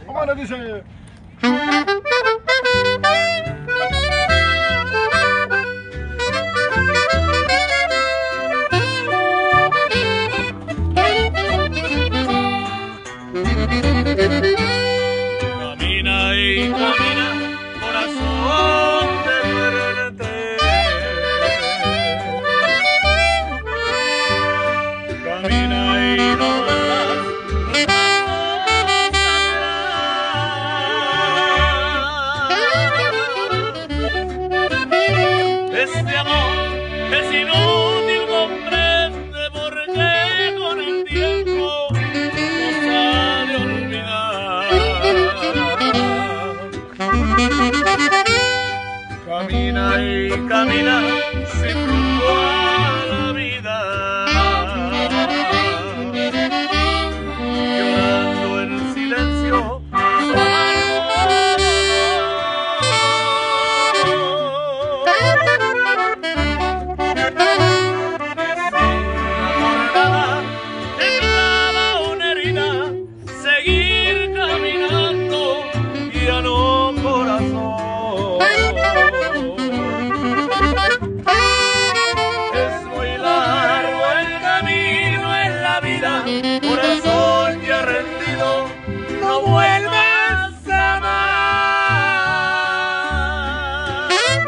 ¿Cómo le dice? Camina y camina, corazón de muerte. Camina y no verás este amor es inútil, comprende porque con el tiempo nos ha de olvidar. Camina y camina sin rumbo a la vida, llorando en silencio su seguir caminando, ya no corazón. Es muy largo el camino en la vida, corazón ya rendido, no vuelvas a amar.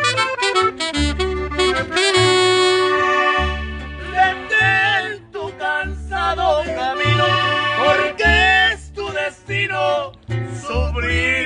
Detén tu cansado camino, porque es tu destino sufrir.